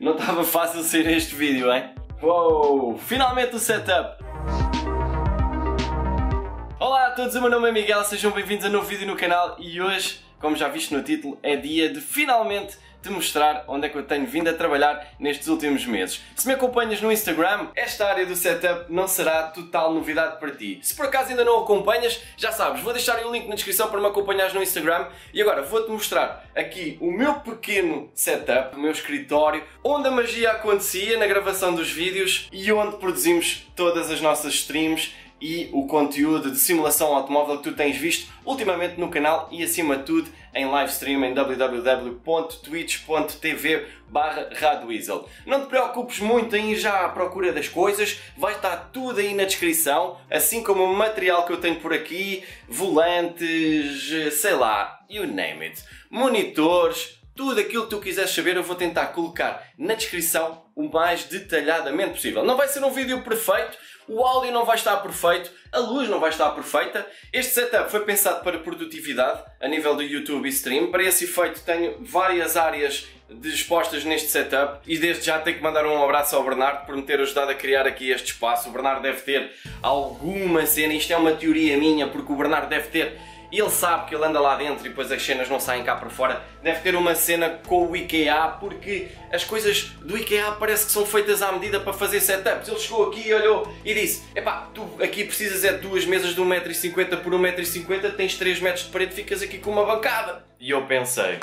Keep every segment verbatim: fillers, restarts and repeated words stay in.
Não estava fácil ser este vídeo, hein? Uou! Finalmente o setup! Olá a todos, o meu nome é Miguel, sejam bem-vindos a um novo vídeo no canal e hoje, como já viste no título, é dia de finalmente te mostrar onde é que eu tenho vindo a trabalhar nestes últimos meses. Se me acompanhas no Instagram, esta área do setup não será total novidade para ti. Se por acaso ainda não acompanhas, já sabes, vou deixar o link na descrição para me acompanhares no Instagram e agora vou-te mostrar aqui o meu pequeno setup, o meu escritório, onde a magia acontecia na gravação dos vídeos e onde produzimos todas as nossas streams e o conteúdo de simulação automóvel que tu tens visto ultimamente no canal e acima de tudo em live stream em w w w ponto twitch ponto t v barra radweasel. Não te preocupes muito em ir já à procura das coisas, vai estar tudo aí na descrição, assim como o material que eu tenho por aqui, volantes, sei lá, you name it, monitores, tudo aquilo que tu quiseres saber eu vou tentar colocar na descrição o mais detalhadamente possível. Não vai ser um vídeo perfeito, o áudio não vai estar perfeito, a luz não vai estar perfeita. Este setup foi pensado para produtividade a nível do YouTube e stream. Para esse efeito tenho várias áreas dispostas neste setup e desde já tenho que mandar um abraço ao Bernardo por me ter ajudado a criar aqui este espaço. O Bernardo deve ter alguma cena, isto é uma teoria minha, porque o Bernardo deve ter, ele sabe que ele anda lá dentro e depois as cenas não saem cá para fora, deve ter uma cena com o IKEA, porque as coisas do IKEA parece que são feitas à medida para fazer setups. Ele chegou aqui e olhou e disse: epá, tu aqui precisas é de duas mesas de um metro e cinquenta por um metro e cinquenta, tens três metros de parede, ficas aqui com uma bancada. E eu pensei,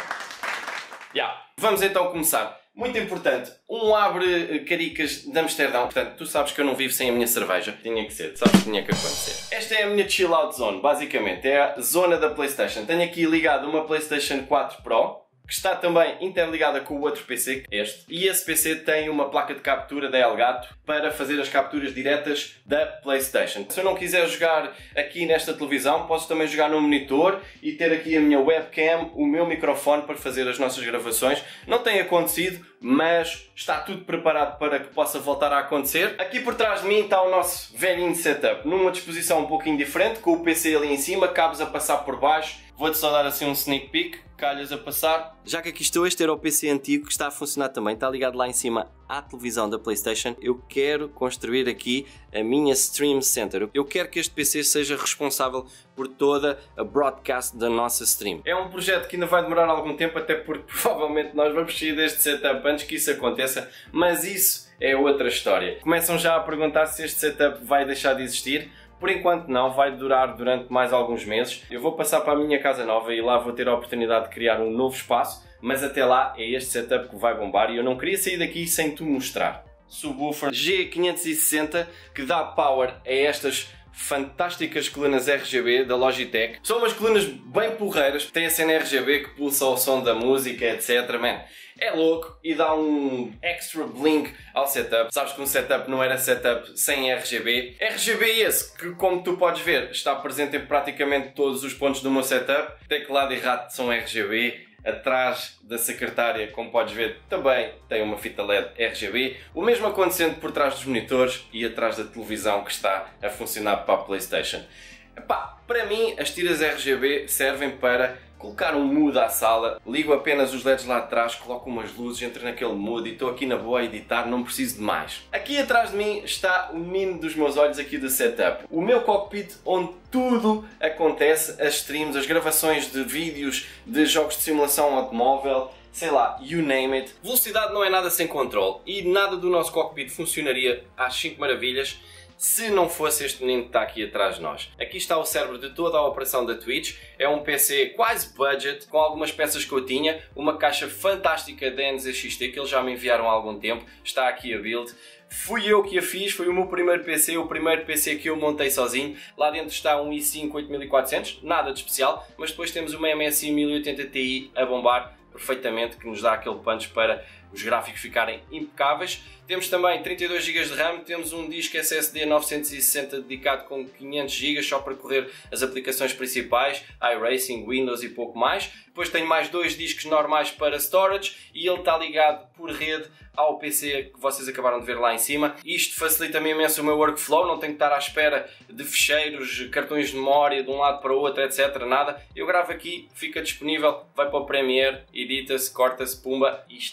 yeah. Vamos então começar. Muito importante, um abre caricas de Amsterdão. Portanto, tu sabes que eu não vivo sem a minha cerveja. Tinha que ser, sabes que tinha que acontecer. Esta é a minha chill out zone, basicamente. É a zona da PlayStation. Tenho aqui ligado uma PlayStation quatro Pro, que está também interligada com o outro P C, este. E esse P C tem uma placa de captura da Elgato para fazer as capturas diretas da PlayStation. Se eu não quiser jogar aqui nesta televisão, posso também jogar no monitor e ter aqui a minha webcam, o meu microfone para fazer as nossas gravações. Não tem acontecido, mas está tudo preparado para que possa voltar a acontecer. Aqui por trás de mim está o nosso velhinho setup, numa disposição um pouquinho diferente, com o P C ali em cima, cabos a passar por baixo. Vou-te só dar assim um sneak peek, calhas a passar. Já que aqui estou, este era o P C antigo que está a funcionar também, está ligado lá em cima à televisão da PlayStation. Eu quero construir aqui a minha Stream Center. Eu quero que este P C seja responsável por toda a broadcast da nossa stream. É um projeto que ainda vai demorar algum tempo, até porque provavelmente nós vamos sair deste setup antes que isso aconteça, mas isso é outra história. Começam já a perguntar se este setup vai deixar de existir. Por enquanto não, vai durar durante mais alguns meses. Eu vou passar para a minha casa nova e lá vou ter a oportunidade de criar um novo espaço, mas até lá é este setup que vai bombar e eu não queria sair daqui sem te mostrar. Subwoofer G quinhentos e sessenta que dá power a estas fantásticas colunas R G B da Logitech. São umas colunas bem porreiras, tem a cena R G B que pulsa o som da música, etcétera. Man, é louco e dá um extra blink ao setup. Sabes que um setup não era setup sem R G B. R G B esse que, como tu podes ver, está presente em praticamente todos os pontos do meu setup. Teclado e rato são R G B. Atrás da secretária, como podes ver, também tem uma fita L E D R G B. O mesmo acontecendo por trás dos monitores e atrás da televisão que está a funcionar para a PlayStation. Epá, para mim, as tiras R G B servem para colocar um mood à sala. Ligo apenas os L E Ds lá atrás, coloco umas luzes, entro naquele mood e estou aqui na boa a editar, não preciso de mais. Aqui atrás de mim está o menino dos meus olhos aqui do setup. O meu cockpit onde tudo acontece, as streams, as gravações de vídeos, de jogos de simulação automóvel, sei lá, you name it. Velocidade não é nada sem controle e nada do nosso cockpit funcionaria às cinco maravilhas se não fosse este menino que está aqui atrás de nós. Aqui está o cérebro de toda a operação da Twitch. É um P C quase budget, com algumas peças que eu tinha, uma caixa fantástica da N Z X T que eles já me enviaram há algum tempo. Está aqui a build. Fui eu que a fiz, foi o meu primeiro P C, o primeiro P C que eu montei sozinho. Lá dentro está um i cinco oito mil e quatrocentos, nada de especial, mas depois temos uma M S I mil e oitenta Ti a bombar perfeitamente, que nos dá aquele punch para os gráficos ficarem impecáveis. Temos também trinta e dois gigas de RAM, temos um disco S S D novecentos e sessenta dedicado com quinhentos gigas só para correr as aplicações principais, iRacing, Windows e pouco mais. Depois tenho mais dois discos normais para storage e ele está ligado por rede ao P C que vocês acabaram de ver lá em cima. Isto facilita-me imenso o meu workflow, não tenho que estar à espera de ficheiros, cartões de memória de um lado para o outro, etcétera. Nada. Eu gravo aqui, fica disponível, vai para o Premiere, edita-se, corta-se, pumba e está feito.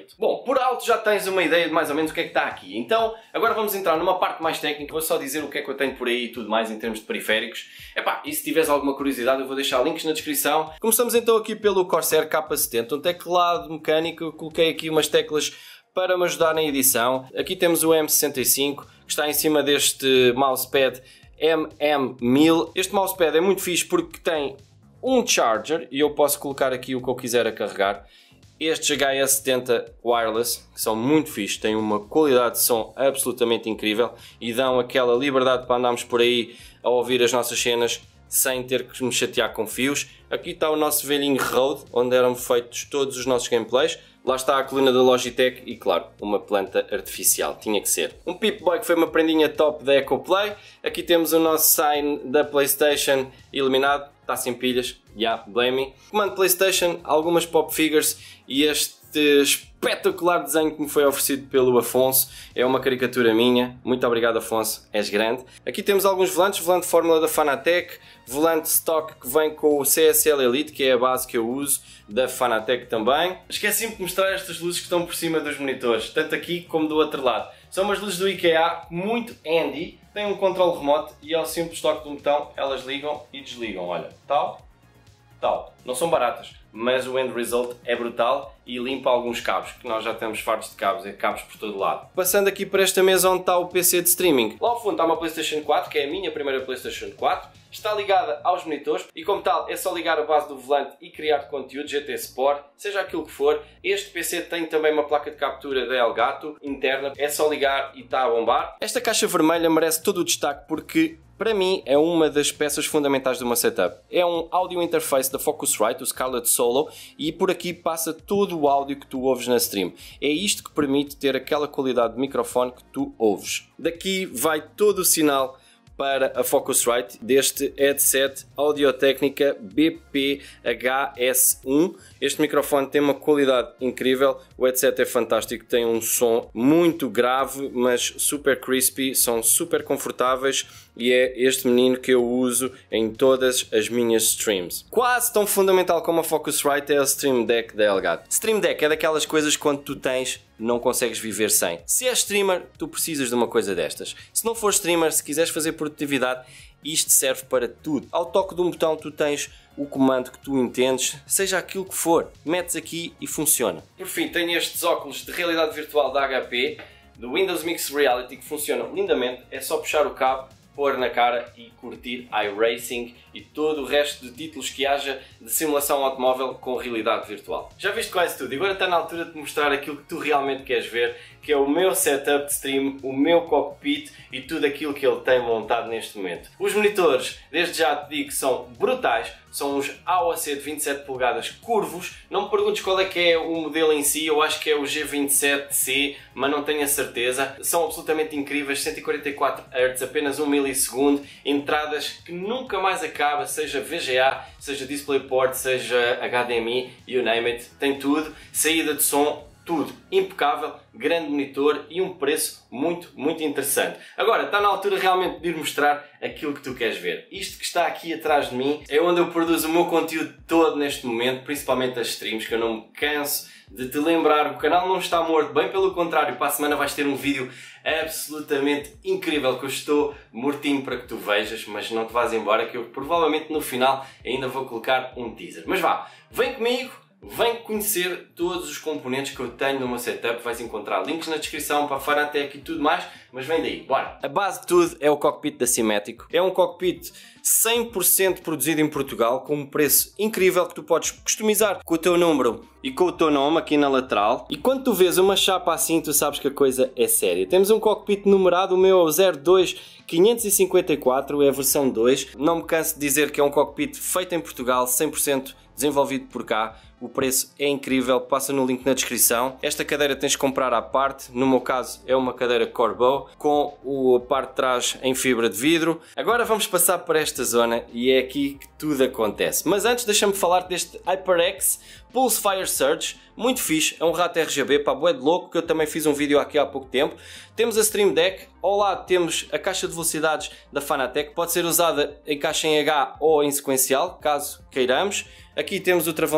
oito. Bom, por alto já tens uma ideia de mais ou menos o que é que está aqui. Então, agora vamos entrar numa parte mais técnica. Vou só dizer o que é que eu tenho por aí e tudo mais em termos de periféricos. Epá, e se tiveres alguma curiosidade eu vou deixar links na descrição. Começamos então aqui pelo Corsair K setenta, um teclado mecânico. Eu coloquei aqui umas teclas para me ajudar na edição. Aqui temos o M sessenta e cinco, que está em cima deste mousepad M M mil. Este mousepad é muito fixe porque tem um charger e eu posso colocar aqui o que eu quiser a carregar. Estes H S setenta wireless, que são muito fixes, têm uma qualidade de som absolutamente incrível e dão aquela liberdade para andarmos por aí a ouvir as nossas cenas sem ter que nos chatear com fios. Aqui está o nosso velhinho Rode, onde eram feitos todos os nossos gameplays. Lá está a coluna da Logitech e, claro, uma planta artificial, tinha que ser. Um Pip-Boy que foi uma prendinha top da EcoPlay. Aqui temos o nosso sign da PlayStation eliminado, está sem pilhas, já, yeah, blame me. Comando PlayStation, algumas pop figures e este espetacular desenho que me foi oferecido pelo Afonso. É uma caricatura minha, muito obrigado Afonso, és grande. Aqui temos alguns volantes, volante Fórmula da Fanatec, volante stock que vem com o C S L Elite, que é a base que eu uso, da Fanatec também. Esqueci-me de mostrar estas luzes que estão por cima dos monitores, tanto aqui como do outro lado. São umas luzes do IKEA, muito handy, têm um controle remoto e ao simples toque do botão elas ligam e desligam, olha, tal, tal. Não são baratas, mas o end result é brutal e limpa alguns cabos, que nós já temos fartos de cabos, é cabos por todo lado. Passando aqui para esta mesa onde está o P C de streaming. Lá ao fundo está uma PlayStation quatro, que é a minha primeira PlayStation quatro. Está ligada aos monitores e como tal é só ligar a base do volante e criar conteúdo G T Sport, seja aquilo que for. Este P C tem também uma placa de captura da Elgato interna, é só ligar e está a bombar. Esta caixa vermelha merece todo o destaque porque para mim é uma das peças fundamentais do meu setup. É um audio interface da Focusrite, o Scarlett Solo, e por aqui passa todo o áudio que tu ouves na stream. É isto que permite ter aquela qualidade de microfone que tu ouves. Daqui vai todo o sinal para a Focusrite deste headset Audio-Técnica B P H S um. Este microfone tem uma qualidade incrível, o headset é fantástico, tem um som muito grave, mas super crispy, são super confortáveis e é este menino que eu uso em todas as minhas streams. Quase tão fundamental como a Focusrite é o Stream Deck da Elgato. Stream Deck é daquelas coisas que quando tu tens não consegues viver sem. Se és streamer, tu precisas de uma coisa destas. Se não for streamer, se quiseres fazer produtividade, isto serve para tudo. Ao toque de um botão tu tens o comando que tu entendes, seja aquilo que for, metes aqui e funciona. Por fim, tenho estes óculos de realidade virtual da H P, do Windows Mixed Reality, que funcionam lindamente. É só puxar o cabo, pôr na cara e curtir iRacing e todo o resto de títulos que haja de simulação automóvel com realidade virtual. Já viste quase tudo e agora está na altura de mostrar aquilo que tu realmente queres ver, que é o meu setup de stream, o meu cockpit e tudo aquilo que ele tem montado neste momento. Os monitores, desde já te digo que são brutais, são os A O C de vinte e sete polegadas curvos. Não me perguntes qual é que é o modelo em si, eu acho que é o G vinte e sete C, mas não tenho a certeza. São absolutamente incríveis, cento e quarenta e quatro hertz, apenas um milissegundo, entradas que nunca mais acaba, seja V G A, seja DisplayPort, seja H D M I, you name it, tem tudo, saída de som, tudo impecável, grande monitor e um preço muito, muito interessante. Agora, está na altura realmente de ir mostrar aquilo que tu queres ver. Isto que está aqui atrás de mim é onde eu produzo o meu conteúdo todo neste momento, principalmente as streams, que eu não me canso de te lembrar. O canal não está morto, bem pelo contrário, para a semana vais ter um vídeo absolutamente incrível que eu estou mortinho para que tu vejas, mas não te vás embora que eu provavelmente no final ainda vou colocar um teaser. Mas vá, vem comigo! Vem conhecer todos os componentes que eu tenho no meu setup, vais encontrar links na descrição para a Fanatec e tudo mais, mas vem daí, bora! A base de tudo é o cockpit da Simético. É um cockpit cem por cento produzido em Portugal, com um preço incrível que tu podes customizar com o teu número e com o teu nome aqui na lateral. E quando tu vês uma chapa assim, tu sabes que a coisa é séria. Temos um cockpit numerado, o meu é o zero dois quinhentos e cinquenta e quatro, é a versão dois. Não me canso de dizer que é um cockpit feito em Portugal, cem por cento desenvolvido por cá. O preço é incrível, passa no link na descrição. Esta cadeira tens de comprar à parte, no meu caso é uma cadeira Corbeau, com a parte de trás em fibra de vidro. Agora vamos passar para esta zona e é aqui que tudo acontece. Mas antes deixa-me falar deste HyperX Pulse Fire Surge, muito fixe, é um rato R G B, pá, bué de louco, que eu também fiz um vídeo aqui há pouco tempo. Temos a Stream Deck, ao lado temos a caixa de velocidades da Fanatec, pode ser usada em caixa em H ou em sequencial, caso queiramos. Aqui temos o travão de mão,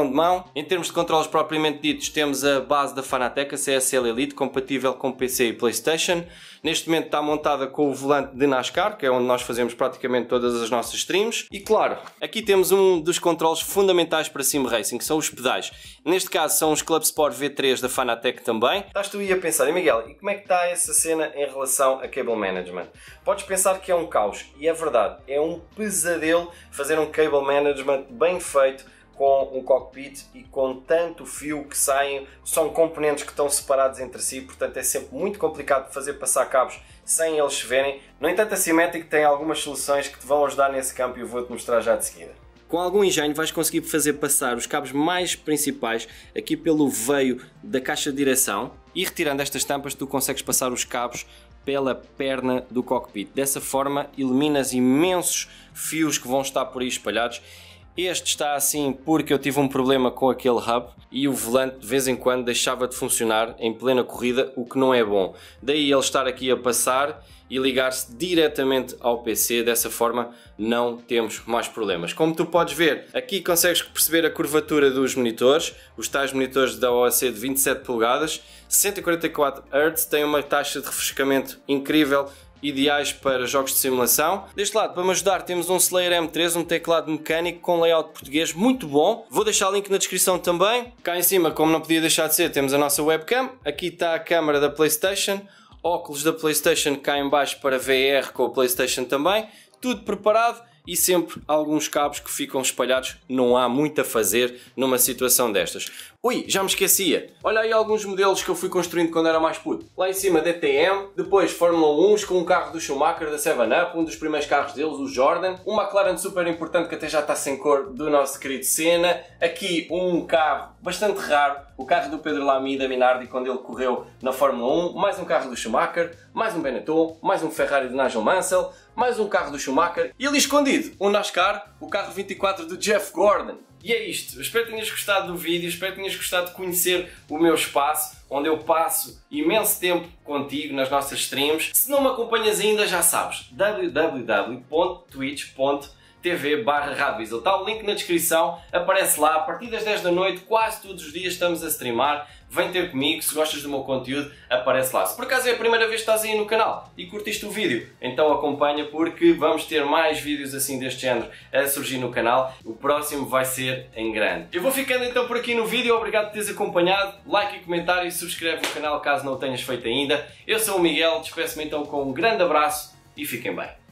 Em termos de controles propriamente ditos, temos a base da Fanatec, a C S L Elite, compatível com P C e PlayStation. Neste momento está montada com o volante de NASCAR, que é onde nós fazemos praticamente todas as nossas streams. E claro, aqui temos um dos controles fundamentais para Sim Racing, que são os pedais. Neste caso são os Club Sport V três da Fanatec também. Estás tu aí a pensar, e Miguel, e como é que está essa cena em relação a cable management? Podes pensar que é um caos, e é verdade, é um pesadelo fazer um cable management bem feito, com um cockpit e com tanto fio que saem, são componentes que estão separados entre si, portanto é sempre muito complicado fazer passar cabos sem eles se verem. No entanto, a Simetic tem algumas soluções que te vão ajudar nesse campo e eu vou-te mostrar já de seguida. Com algum engenho vais conseguir fazer passar os cabos mais principais aqui pelo veio da caixa de direção e retirando estas tampas tu consegues passar os cabos pela perna do cockpit. Dessa forma eliminas imensos fios que vão estar por aí espalhados. Este está assim porque eu tive um problema com aquele hub e o volante de vez em quando deixava de funcionar em plena corrida, o que não é bom. Daí ele estar aqui a passar e ligar-se diretamente ao P C, dessa forma não temos mais problemas. Como tu podes ver, aqui consegues perceber a curvatura dos monitores, os tais monitores da O A C de vinte e sete polegadas, cento e quarenta e quatro hertz, tem uma taxa de refrescamento incrível, ideais para jogos de simulação. Deste lado, para me ajudar, temos um Slayer M três, um teclado mecânico com layout português muito bom. Vou deixar o link na descrição também. Cá em cima, como não podia deixar de ser, temos a nossa webcam. Aqui está a câmera da PlayStation, óculos da PlayStation cá em baixo para V R com a PlayStation também. Tudo preparado e sempre alguns cabos que ficam espalhados. Não há muito a fazer numa situação destas. Ui, já me esquecia. Olha aí alguns modelos que eu fui construindo quando era mais puto. Lá em cima D T M, depois Fórmula um com um carro do Schumacher da seven up, um dos primeiros carros deles, o Jordan. Um McLaren super importante que até já está sem cor do nosso querido Senna. Aqui um carro bastante raro, o carro do Pedro Lamy da Minardi quando ele correu na Fórmula um. Mais um carro do Schumacher, mais um Benetton, mais um Ferrari de Nigel Mansell, mais um carro do Schumacher e ali escondido um NASCAR, o carro vinte e quatro do Jeff Gordon. E é isto, eu espero que tenhas gostado do vídeo, espero que tenhas gostado de conhecer o meu espaço, onde eu passo imenso tempo contigo nas nossas streams. Se não me acompanhas ainda, já sabes, w w w ponto twitch ponto tv barra Radweasel. Está o link na descrição, aparece lá, a partir das dez da noite, quase todos os dias estamos a streamar. Vem ter comigo, se gostas do meu conteúdo, aparece lá. Se por acaso é a primeira vez que estás aí no canal e curtiste o vídeo, então acompanha porque vamos ter mais vídeos assim deste género a surgir no canal. O próximo vai ser em grande. Eu vou ficando então por aqui no vídeo, obrigado por teres acompanhado. Like e comentário e subscreve o canal caso não o tenhas feito ainda. Eu sou o Miguel, despeço-me então com um grande abraço e fiquem bem.